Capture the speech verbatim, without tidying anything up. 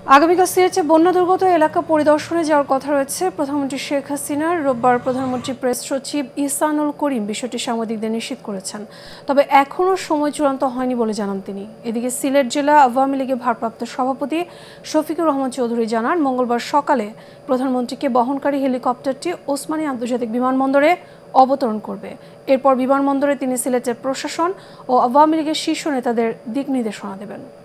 আগামীকাল সিলেটে বন্যা দুর্গত এলাকা পরিদর্শনে যাওয়ার কথা রয়েছে প্রধানমন্ত্রী শেখ হাসিনার। রোববার প্রধানমন্ত্রী প্রেস সচিব ইহসানুল করিম বিষয়টি সাংবাদিকদের নিশ্চিত করেছেন, তবে এখনও সময় চূড়ান্ত হয়নি বলে জানান তিনি। এদিকে সিলেট জেলা আওয়ামী লীগের ভারপ্রাপ্ত সভাপতি শফিকুর রহমান চৌধুরী জানান, মঙ্গলবার সকালে প্রধানমন্ত্রীকে বহনকারী হেলিকপ্টারটি ওসমানী আন্তর্জাতিক বিমানবন্দরে অবতরণ করবে। এরপর বিমানবন্দরে তিনি সিলেটের প্রশাসন ও আওয়ামী লীগের শীর্ষ নেতাদের দিক নির্দেশনা দেবেন।